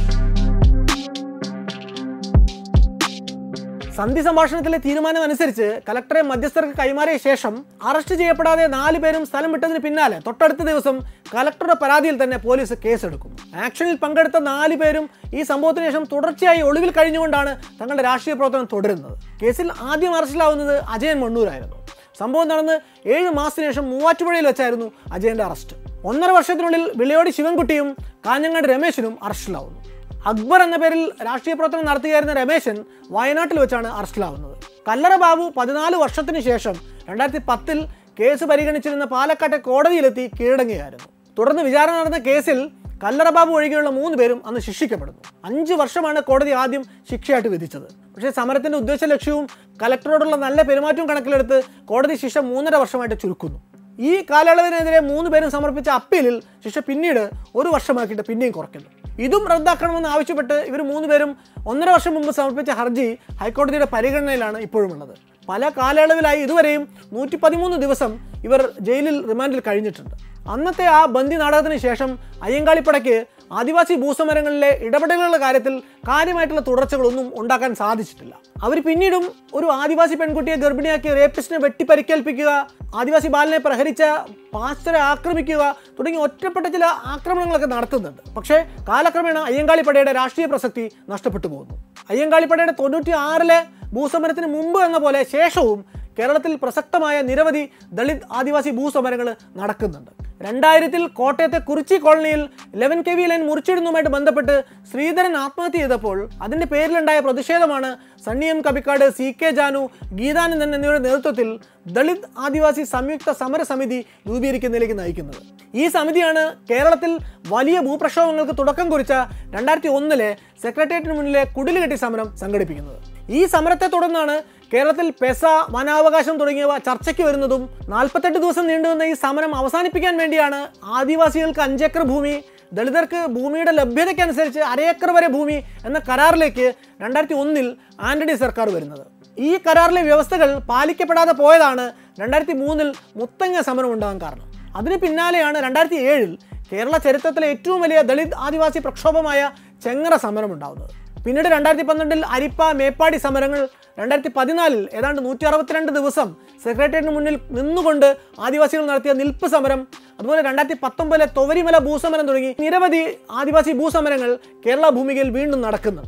സന്ധി സംഭാഷണത്തിലെ തീരുമാനമനുസരിച്ച് കലക്ടറെ മധ്യസ്ഥർക്ക് കൈമാറിയ ശേഷം അറസ്റ്റ് ചെയ്യപ്പെടാതെ നാല് പേരും സ്ഥലം വിട്ടതിന് പിന്നാലെ തൊട്ടടുത്ത ദിവസം കലക്ടറുടെ പരാതിയിൽ തന്നെ പോലീസ് കേസെടുക്കുന്നു. ആക്ഷനിൽ പങ്കെടുത്ത നാല് പേരും ഈ സംഭവത്തിന് ശേഷം തുടർച്ചയായി ഒളിവിൽ കഴിഞ്ഞുകൊണ്ടാണ് തങ്ങളുടെ രാഷ്ട്രീയ പ്രവർത്തനം തുടരുന്നത്. കേസിൽ ആദ്യം അറസ്റ്റിലാവുന്നത് അജയൻ മണ്ണൂരായിരുന്നു. സംഭവം നടന്ന് ഏഴ് മാസത്തിന് ശേഷം മൂവാറ്റുപുഴയിൽ വെച്ചായിരുന്നു അജയന്റെ അറസ്റ്റ്. ഒന്നര വർഷത്തിനുള്ളിൽ വിളയോടി ശിവൻകുട്ടിയും കാഞ്ഞങ്ങാട് രമേശനും അറസ്റ്റിലാവുന്നു. അക്ബർ എന്ന പേരിൽ രാഷ്ട്രീയ പ്രവർത്തനം നടത്തുകയായിരുന്ന രമേശൻ വയനാട്ടിൽ വെച്ചാണ് അറസ്റ്റിലാവുന്നത്. കല്ലറ ബാബു പതിനാല് വർഷത്തിന് ശേഷം രണ്ടായിരത്തി പത്തിൽ കേസ് പരിഗണിച്ചിരുന്ന പാലക്കാട്ടെ കോടതിയിലെത്തി കീഴടങ്ങുകയായിരുന്നു. തുടർന്ന് വിചാരണ നടന്ന കേസിൽ കല്ലറ ബാബു ഒഴികെയുള്ള മൂന്ന് പേരും അന്ന് ശിക്ഷിക്കപ്പെടുന്നു. അഞ്ച് വർഷമാണ് കോടതി ആദ്യം ശിക്ഷയായിട്ട് വിധിച്ചത്. പക്ഷേ സമരത്തിന്റെ ഉദ്ദേശ ലക്ഷ്യവും കലക്ടറോടുള്ള നല്ല പെരുമാറ്റവും കണക്കിലെടുത്ത് കോടതി ശിക്ഷ മൂന്നര വർഷമായിട്ട് ചുരുക്കുന്നു. ഈ കാലയളവിനെതിരെ മൂന്ന് പേരും സമർപ്പിച്ച അപ്പീലിൽ ശിക്ഷ പിന്നീട് ഒരു വർഷമാക്കിയിട്ട് പിന്നെയും കുറയ്ക്കുന്നു. ഇതും റദ്ദാക്കണമെന്ന് ആവശ്യപ്പെട്ട് ഇവർ മൂന്ന് പേരും ഒന്നര വർഷം മുമ്പ് സമർപ്പിച്ച ഹർജി ഹൈക്കോടതിയുടെ പരിഗണനയിലാണ് ഇപ്പോഴും ഉള്ളത്. പല കാലയളവിലായി ഇതുവരെയും നൂറ്റി പതിമൂന്ന് ദിവസം ഇവർ ജയിലിൽ റിമാൻഡിൽ കഴിഞ്ഞിട്ടുണ്ട്. അന്നത്തെ ആ ബന്ദി നാടകത്തിന് ശേഷം അയ്യങ്കാളിപ്പടയ്ക്ക് ആദിവാസി ഭൂസമരങ്ങളിലെ ഇടപെടലുകളുടെ കാര്യത്തിൽ കാര്യമായിട്ടുള്ള തുടർച്ചകളൊന്നും ഉണ്ടാക്കാൻ സാധിച്ചിട്ടില്ല. അവർ പിന്നീടും ഒരു ആദിവാസി പെൺകുട്ടിയെ ഗർഭിണിയാക്കി റേപ്പിസ്റ്റിനെ വെട്ടിപ്പരിക്കേൽപ്പിക്കുക, ആദിവാസി ബാലനെ പ്രഹരിച്ച പാസ്റ്ററെ ആക്രമിക്കുക തുടങ്ങി ഒറ്റപ്പെട്ട ചില ആക്രമണങ്ങളൊക്കെ നടത്തുന്നുണ്ട്. പക്ഷേ കാലക്രമേണ അയ്യങ്കാളിപ്പടയുടെ രാഷ്ട്രീയ പ്രസക്തി നഷ്ടപ്പെട്ടു പോകുന്നു. അയ്യങ്കാളിപ്പടയുടെ തൊണ്ണൂറ്റി ആറിലെ ഭൂസമരത്തിന് മുമ്പ് എന്ന പോലെ ശേഷവും കേരളത്തിൽ പ്രസക്തമായ നിരവധി ദളിത് ആദിവാസി ഭൂസമരങ്ങൾ നടക്കുന്നുണ്ട്. രണ്ടായിരത്തിൽ കോട്ടയത്തെ കുറിച്ചി കോളനിയിൽ ലെവൻ കെ വി ലൈൻ മുറിച്ചിടുന്നതുമായിട്ട് ബന്ധപ്പെട്ട് ശ്രീധരൻ ആത്മഹത്യ ചെയ്തപ്പോൾ അതിൻ്റെ പേരിലുണ്ടായ പ്രതിഷേധമാണ് Sunny M Kabikkad, C K Janu, Geethanandan എന്നിവരുടെ നേതൃത്വത്തിൽ ദളിത് ആദിവാസി സംയുക്ത സമര സമിതി രൂപീകരിക്കുന്നതിലേക്ക് നയിക്കുന്നത്. ഈ സമിതിയാണ് കേരളത്തിൽ വലിയ ഭൂപ്രക്ഷോഭങ്ങൾക്ക് തുടക്കം കുറിച്ച രണ്ടായിരത്തി ഒന്നിലെ സെക്രട്ടേറിയറ്റിന് മുന്നിലെ കുടിലുകെട്ടി സമരം സംഘടിപ്പിക്കുന്നത്. ഈ സമരത്തെ തുടർന്നാണ് കേരളത്തിൽ പെസ, വനാവകാശം തുടങ്ങിയവ ചർച്ചയ്ക്ക് വരുന്നതും. നാൽപ്പത്തെട്ട് ദിവസം നീണ്ടുവന്ന ഈ സമരം അവസാനിപ്പിക്കാൻ വേണ്ടിയാണ് ആദിവാസികൾക്ക് അഞ്ചേക്കർ ഭൂമി, ദളിതർക്ക് ഭൂമിയുടെ ലഭ്യതയ്ക്കനുസരിച്ച് അരയേക്കർ വരെ ഭൂമി എന്ന കരാറിലേക്ക് രണ്ടായിരത്തി ഒന്നിൽ ആന്റണി സർക്കാർ വരുന്നത്. ഈ കരാറിലെ വ്യവസ്ഥകൾ പാലിക്കപ്പെടാതെ പോയതാണ് രണ്ടായിരത്തി മൂന്നിൽ മുത്തങ്ങ സമരം ഉണ്ടാകാൻ കാരണം. അതിന് പിന്നാലെയാണ് രണ്ടായിരത്തി ഏഴിൽ കേരള ചരിത്രത്തിലെ ഏറ്റവും വലിയ ദളിത് ആദിവാസി പ്രക്ഷോഭമായ ചെങ്ങറ സമരം ഉണ്ടാകുന്നത്. പിന്നീട് രണ്ടായിരത്തി പന്ത്രണ്ടിൽ അരിപ്പ, മേപ്പാടി സമരങ്ങൾ, രണ്ടായിരത്തി പതിനാലിൽ ഏതാണ്ട് നൂറ്റി അറുപത്തിരണ്ട് ദിവസം സെക്രട്ടേറിയറ്റിന് മുന്നിൽ നിന്നുകൊണ്ട് ആദിവാസികൾ നടത്തിയ നിൽപ്പ് സമരം, അതുപോലെ രണ്ടായിരത്തി പത്തൊമ്പതിലെ തൊവരിമല ഭൂസമരം തുടങ്ങി നിരവധി ആദിവാസി ഭൂസമരങ്ങൾ കേരള ഭൂമികയിൽ വീണ്ടും നടക്കുന്നുണ്ട്.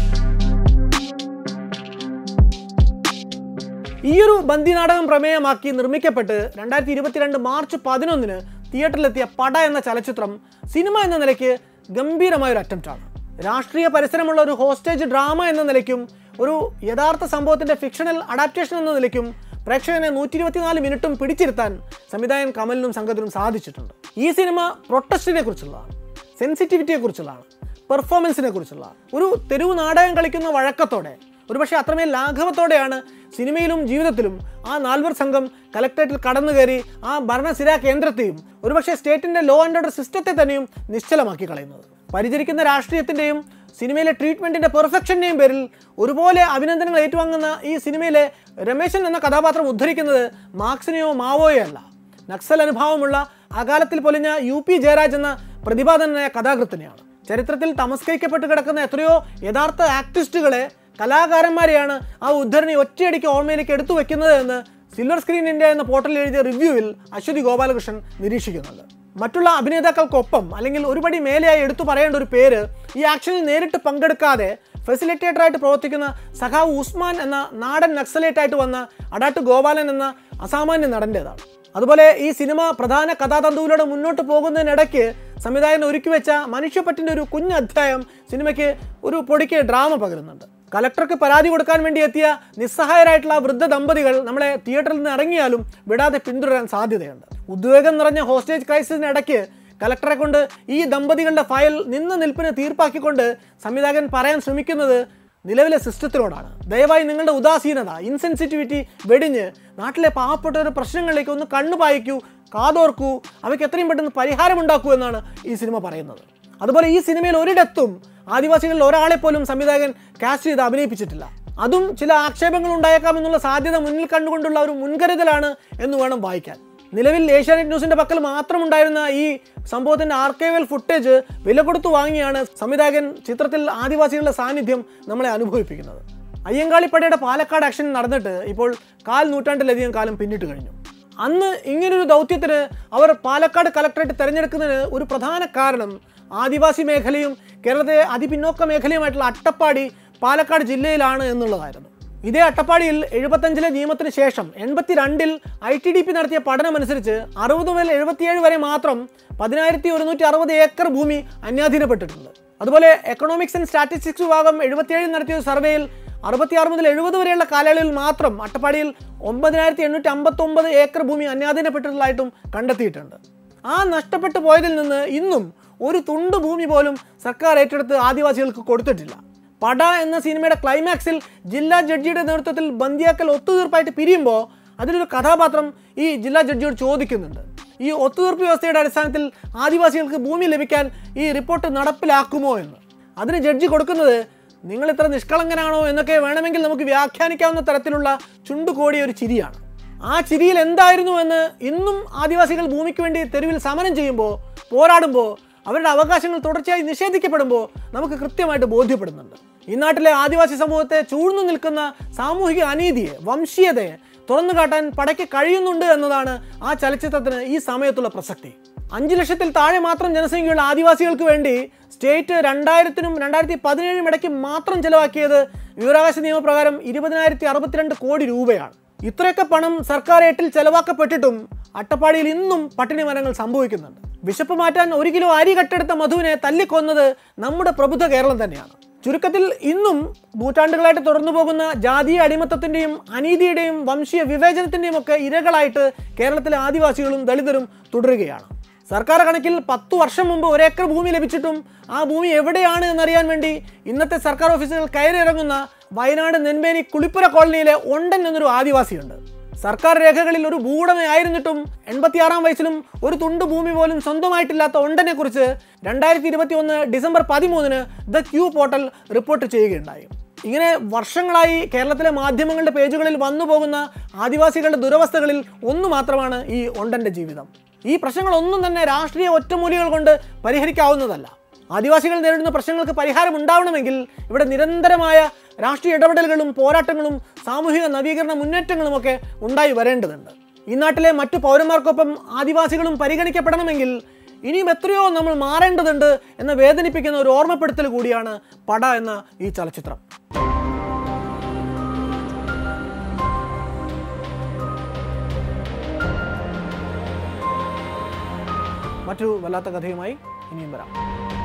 ഈയൊരു ബന്ദി നാടകം പ്രമേയമാക്കി നിർമ്മിക്കപ്പെട്ട് രണ്ടായിരത്തി ഇരുപത്തിരണ്ട് മാർച്ച് പതിനൊന്നിന് തിയേറ്ററിലെത്തിയ പട എന്ന ചലച്ചിത്രം സിനിമ എന്ന നിലയ്ക്ക് ഗംഭീരമായൊരു അറ്റംപ്റ്റാണ്. രാഷ്ട്രീയ പരിസരമുള്ള ഒരു ഹോസ്റ്റേജ് ഡ്രാമ എന്ന നിലയ്ക്കും ഒരു യഥാർത്ഥ സംഭവത്തിൻ്റെ ഫിക്ഷണൽ അഡാപ്റ്റേഷൻ എന്ന നിലയ്ക്കും പ്രേക്ഷകനെ നൂറ്റി ഇരുപത്തിനാല് മിനിറ്റും പിടിച്ചിരുത്താൻ സംവിധായകൻ കമലിനും സംഘത്തിനും സാധിച്ചിട്ടുണ്ട്. ഈ സിനിമ പ്രൊട്ടസ്റ്റിനെ കുറിച്ചുള്ളതാണ്, സെൻസിറ്റിവിറ്റിയെ കുറിച്ചുള്ളതാണ്, പെർഫോമൻസിനെ കുറിച്ചുള്ളതാണ്. ഒരു തെരുവ് നാടകം കളിക്കുന്ന വഴക്കത്തോടെ, ഒരുപക്ഷെ അത്രമേൽ ലാഘവത്തോടെയാണ് സിനിമയിലും ജീവിതത്തിലും ആ നാൽവർ സംഘം കലക്ടറേറ്റിൽ കടന്നു കയറി ആ ഭരണസിരാ കേന്ദ്രത്തെയും ഒരുപക്ഷെ സ്റ്റേറ്റിൻ്റെ ലോ ആൻഡ് ഓർഡർ സിസ്റ്റത്തെ തന്നെയും നിശ്ചലമാക്കി കളയുന്നത്. പരിചരിക്കുന്ന രാഷ്ട്രീയത്തിൻ്റെയും സിനിമയിലെ ട്രീറ്റ്മെൻറ്റിൻ്റെ പെർഫെക്ഷൻ്റെയും പേരിൽ ഒരുപോലെ അഭിനന്ദനങ്ങൾ ഏറ്റുവാങ്ങുന്ന ഈ സിനിമയിലെ രമേശൻ എന്ന കഥാപാത്രം ഉദ്ധരിക്കുന്നത് മാർക്സിനെയോ മാവോയോ അല്ല, നക്സൽ അനുഭാവമുള്ള അകാലത്തിൽ പൊലിഞ്ഞ യു പി ജയരാജ് എന്ന പ്രതിഭാധനായ കഥാകൃത്തിനെയാണ്. ചരിത്രത്തിൽ തമസ്കരിക്കപ്പെട്ട് കിടക്കുന്ന എത്രയോ യഥാർത്ഥ ആക്ടിവിസ്റ്റുകളെ കലാകാരന്മാരെയാണ് ആ ഉദ്ധരണി ഒറ്റയടിക്ക് ഓർമ്മയിലേക്ക് എടുത്തു വെക്കുന്നത് എന്ന് സിൽവർ സ്ക്രീൻ ഇന്ത്യ എന്ന പോർട്ടലിൽ എഴുതിയ റിവ്യൂവിൽ അശ്വതി ഗോപാലകൃഷ്ണൻ നിരീക്ഷിക്കുന്നുണ്ട്. മറ്റുള്ള അഭിനേതാക്കൾക്കൊപ്പം അല്ലെങ്കിൽ ഒരുപടി മേലെയായി എടുത്തു പറയേണ്ട ഒരു പേര് ഈ ആക്ഷനിൽ നേരിട്ട് പങ്കെടുക്കാതെ ഫെസിലിറ്റേറ്ററായിട്ട് പ്രവർത്തിക്കുന്ന സഖാവ് ഉസ്മാൻ എന്ന നാടൻ നക്സലേറ്റായിട്ട് വന്ന അടാട്ട് ഗോപാലൻ എന്ന അസാമാന്യ നടൻ്റേതാണ്. അതുപോലെ ഈ സിനിമ പ്രധാന കഥാതന്തുവിലൂടെ മുന്നോട്ട് പോകുന്നതിനിടയ്ക്ക് സംവിധായകൻ ഒരുക്കിവെച്ച മനുഷ്യപ്പറ്റിൻ്റെ ഒരു കുഞ്ഞ് അധ്യായം സിനിമയ്ക്ക് ഒരു പൊടിക്ക് ഡ്രാമ പകരുന്നുണ്ട്. കലക്ടർക്ക് പരാതി കൊടുക്കാൻ വേണ്ടി എത്തിയ നിസ്സഹായരായിട്ടുള്ള വൃദ്ധ ദമ്പതികൾ നമ്മളെ തിയേറ്ററിൽ നിന്ന് ഇറങ്ങിയാലും വിടാതെ പിന്തുടരാൻ സാധ്യതയുണ്ട്. ഉദ്വേഗം നിറഞ്ഞ ഹോസ്റ്റേജ് ക്രൈസിസിനിടയ്ക്ക് കലക്ടറെ കൊണ്ട് ഈ ദമ്പതികളുടെ ഫയൽ നിന്ന നിൽപ്പിന് തീർപ്പാക്കിക്കൊണ്ട് സംവിധായകൻ പറയാൻ ശ്രമിക്കുന്നത് നിലവിലെ സിസ്റ്റത്തിനോടാണ്. ദയവായി നിങ്ങളുടെ ഉദാസീനത, ഇൻസെൻസിറ്റിവിറ്റി വെടിഞ്ഞ് നാട്ടിലെ പാവപ്പെട്ടവരുടെ പ്രശ്നങ്ങളിലേക്ക് ഒന്ന് കണ്ണു പായിക്കൂ, കാതോർക്കൂ, അവയ്ക്ക് എത്രയും പെട്ടെന്ന് പരിഹാരമുണ്ടാക്കൂ എന്നാണ് ഈ സിനിമ പറയുന്നത്. അതുപോലെ ഈ സിനിമയിൽ ഒരിടത്തും ആദിവാസികളിൽ ഒരാളെ പോലും സംവിധായകൻ കാസ്റ്റ് ചെയ്ത് അഭിനയിപ്പിച്ചിട്ടില്ല. അതും ചില ആക്ഷേപങ്ങൾ ഉണ്ടായേക്കാമെന്നുള്ള സാധ്യത മുന്നിൽ കണ്ടുകൊണ്ടുള്ള ഒരു മുൻകരുതലാണ് എന്ന് വേണം വായിക്കാൻ. നിലവിൽ ഏഷ്യാനെറ്റ് ന്യൂസിൻ്റെ പക്കൽ മാത്രമുണ്ടായിരുന്ന ഈ സംഭവത്തിൻ്റെ ആർക്കൈവൽ ഫുട്ടേജ് വില കൊടുത്തു വാങ്ങിയാണ് സംവിധായകൻ ചിത്രത്തിൽ ആദിവാസികളുടെ സാന്നിധ്യം നമ്മളെ അനുഭവിപ്പിക്കുന്നത്. അയ്യങ്കാളിപ്പടയുടെ പാലക്കാട് ആക്ഷൻ നടന്നിട്ട് ഇപ്പോൾ കാൽ നൂറ്റാണ്ടിലധികം കാലം പിന്നിട്ട് കഴിഞ്ഞു. അന്ന് ഇങ്ങനൊരു ദൗത്യത്തിന് അവർ പാലക്കാട് കലക്ടറേറ്റ് തിരഞ്ഞെടുക്കുന്നതിന് ഒരു പ്രധാന കാരണം ആദിവാസി മേഖലയും കേരളത്തിലെ അതിപിന്നോക്ക മേഖലയുമായിട്ടുള്ള അട്ടപ്പാടി പാലക്കാട് ജില്ലയിലാണ് എന്നുള്ളതായിരുന്നു. ഇതേ അട്ടപ്പാടിയിൽ എഴുപത്തഞ്ചിലെ നിയമത്തിന് ശേഷം എൺപത്തി രണ്ടിൽ ഐ ടി ഡി പി നടത്തിയ പഠനമനുസരിച്ച് അറുപത് മുതൽ എഴുപത്തിയേഴ് വരെ മാത്രം പതിനായിരത്തി ഒരുന്നൂറ്റി അറുപത് ഏക്കർ ഭൂമി അന്യാധീനപ്പെട്ടിട്ടുണ്ട്. അതുപോലെ എക്കണോമിക്സ് ആൻഡ് സ്റ്റാറ്റിസ്റ്റിക്സ് വിഭാഗം എഴുപത്തിയേഴിൽ നടത്തിയ ഒരു സർവേയിൽ അറുപത്തിയാറ് മുതൽ എഴുപത് വരെയുള്ള കാലയളവിൽ മാത്രം അട്ടപ്പാടിയിൽ ഒമ്പതിനായിരത്തി എണ്ണൂറ്റി അമ്പത്തി ഒമ്പത് ഏക്കർ ഭൂമി അന്യാധീനപ്പെട്ടിട്ടുള്ളതായിട്ടും കണ്ടെത്തിയിട്ടുണ്ട്. ആ നഷ്ടപ്പെട്ടു പോയതിൽ നിന്ന് ഇന്നും ഒരു തുണ്ട് ഭൂമി പോലും സർക്കാർ ഏറ്റെടുത്ത് ആദിവാസികൾക്ക് കൊടുത്തിട്ടില്ല. പട എന്ന സിനിമയുടെ ക്ലൈമാക്സിൽ ജില്ലാ ജഡ്ജിയുടെ നേതൃത്വത്തിൽ ബന്ദിയാക്കൽ ഒത്തുതീർപ്പായിട്ട് പിരിയുമ്പോൾ അതിലൊരു കഥാപാത്രം ഈ ജില്ലാ ജഡ്ജിയോട് ചോദിക്കുന്നുണ്ട്, ഈ ഒത്തുതീർപ്പ് വ്യവസ്ഥയുടെ അടിസ്ഥാനത്തിൽ ആദിവാസികൾക്ക് ഭൂമി ലഭിക്കാൻ ഈ റിപ്പോർട്ട് നടപ്പിലാക്കുമോ എന്ന്. അതിന് ജഡ്ജി കൊടുക്കുന്നത്, നിങ്ങൾ ഇത്ര നിഷ്കളങ്കനാണോ എന്നൊക്കെ വേണമെങ്കിൽ നമുക്ക് വ്യാഖ്യാനിക്കാവുന്ന തരത്തിലുള്ള ചുണ്ടുകോടിയ ഒരു ചിരിയാണ്. ആ ചിരിയിൽ എന്തായിരുന്നു എന്ന് ഇന്നും ആദിവാസികൾ ഭൂമിക്ക് വേണ്ടി തെരുവിൽ സമരം ചെയ്യുമ്പോൾ, പോരാടുമ്പോൾ, അവരുടെ അവകാശങ്ങൾ തുടർച്ചയായി നിഷേധിക്കപ്പെടുമ്പോൾ നമുക്ക് കൃത്യമായിട്ട് ബോധ്യപ്പെടുന്നുണ്ട്. ഈ നാട്ടിലെ ആദിവാസി സമൂഹത്തെ ചൂഴ്ന്നു നിൽക്കുന്ന സാമൂഹിക അനീതിയെ, വംശീയതയെ തുറന്നു കാട്ടാൻ പടയ്ക്ക് കഴിയുന്നുണ്ട് എന്നതാണ് ആ ചലച്ചിത്രത്തിന് ഈ സമയത്തുള്ള പ്രസക്തി. അഞ്ചു ലക്ഷത്തിൽ താഴെ മാത്രം ജനസംഖ്യയുള്ള ആദിവാസികൾക്ക് വേണ്ടി സ്റ്റേറ്റ് രണ്ടായിരത്തിനും രണ്ടായിരത്തി പതിനേഴിനും ഇടയ്ക്ക് മാത്രം ചെലവാക്കിയത് വിവരാവകാശ നിയമപ്രകാരം ഇരുപതിനായിരത്തി അറുപത്തിരണ്ട് കോടി രൂപയാണ്. ഇത്രയൊക്കെ പണം സർക്കാർ ഏട്ടിൽ ചെലവാക്കപ്പെട്ടിട്ടും അട്ടപ്പാടിയിൽ ഇന്നും പട്ടിണി മരണങ്ങൾ സംഭവിക്കുന്നുണ്ട്. വിശപ്പ് മാറ്റാൻ ഒരു കിലോ അരി കട്ടെടുത്ത മധുവിനെ തല്ലിക്കൊന്നത് നമ്മുടെ പ്രബുദ്ധ കേരളം തന്നെയാണ്. ചുരുക്കത്തിൽ ഇന്നും നൂറ്റാണ്ടുകളായിട്ട് തുടർന്നു പോകുന്ന ജാതീയ അടിമത്തത്തിൻ്റെയും അനീതിയുടെയും വംശീയ വിവേചനത്തിൻ്റെയും ഒക്കെ ഇരകളായിട്ട് കേരളത്തിലെ ആദിവാസികളും ദളിതരും തുടരുകയാണ്. സർക്കാർ കണക്കിൽ പത്തു വർഷം മുമ്പ് ഒരേക്കർ ഭൂമി ലഭിച്ചിട്ടും ആ ഭൂമി എവിടെയാണ് എന്നറിയാൻ വേണ്ടി ഇന്നത്തെ സർക്കാർ ഓഫീസുകൾ കയറിയിറങ്ങുന്ന വയനാട് നെന്മേനി കുളിപ്പുര കോളനിയിലെ ഒണ്ടൻ എന്നൊരു ആദിവാസിയുണ്ട്. സർക്കാർ രേഖകളിൽ ഒരു ഭൂവുടമയായിരുന്നിട്ടും എൺപത്തിയാറാം വയസ്സിലും ഒരു തുണ്ട് ഭൂമി പോലും സ്വന്തമായിട്ടില്ലാത്ത ഒണ്ടനെ കുറിച്ച് രണ്ടായിരത്തി ഇരുപത്തി ഒന്ന് ഡിസംബർ പതിമൂന്നിന് ദ ക്യൂ പോർട്ടൽ റിപ്പോർട്ട് ചെയ്യുകയുണ്ടായി. ഇങ്ങനെ വർഷങ്ങളായി കേരളത്തിലെ മാധ്യമങ്ങളുടെ പേജുകളിൽ വന്നു പോകുന്ന ആദിവാസികളുടെ ദുരവസ്ഥകളിൽ ഒന്ന് മാത്രമാണ് ഈ ഒണ്ടൻ്റെ ജീവിതം. ഈ പ്രശ്നങ്ങളൊന്നും തന്നെ രാഷ്ട്രീയ ഒറ്റമൂലികൾ കൊണ്ട് പരിഹരിക്കാവുന്നതല്ല. ആദിവാസികൾ നേരിടുന്ന പ്രശ്നങ്ങൾക്ക് പരിഹാരം ഉണ്ടാവണമെങ്കിൽ ഇവിടെ നിരന്തരമായ രാഷ്ട്രീയ ഇടപെടലുകളും പോരാട്ടങ്ങളും സാമൂഹിക നവീകരണ മുന്നേറ്റങ്ങളും ഒക്കെ ഉണ്ടായി വരേണ്ടതുണ്ട്. ഈ നാട്ടിലെ മറ്റു പൗരന്മാർക്കൊപ്പം ആദിവാസികളും പരിഗണിക്കപ്പെടണമെങ്കിൽ ഇനിയും എത്രയോ നമ്മൾ മാറേണ്ടതുണ്ട് എന്ന വേദനിപ്പിക്കുന്ന ഒരു ഓർമ്മപ്പെടുത്തൽ കൂടിയാണ് പട എന്ന ഈ ചലച്ചിത്രം. മറ്റൊരു വല്ലാത്ത കഥയുമായി ഇനിയും വരാം.